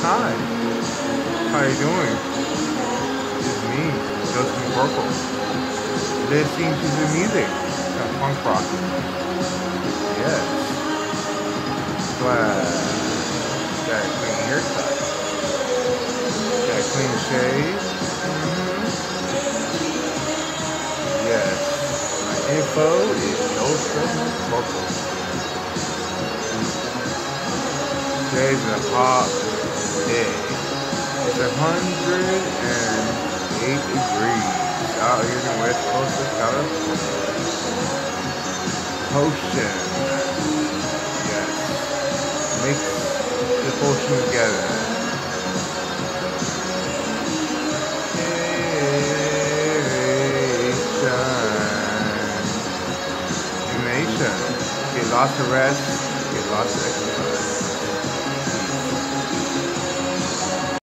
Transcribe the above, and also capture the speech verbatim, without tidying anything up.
Hi, how you doing? It's me, Justin Burkle. Listening to the music, the punk rock. Yes. Glad. Got a clean haircut. Got a clean shave. Mm-hmm. Yes. My info is Joseph Burkle. Today's a hot day. It's a hundred and eight degrees out here in the west coast of California. Potion. Yes. Mix the potion together. Nation. Nation. Get lots of rest. Get lots of exercise.